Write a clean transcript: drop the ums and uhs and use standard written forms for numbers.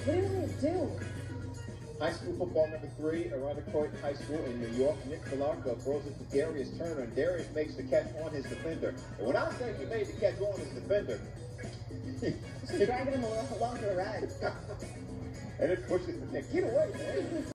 What do you want me to do? High school football number 3, Irondequoit High School in New York. Nick Falarco throws it to Darius Turner, and Darius makes the catch on his defender. And when I say he made the catch on his defender, Just dragging him along for the ride. and it pushes him. Get away, man.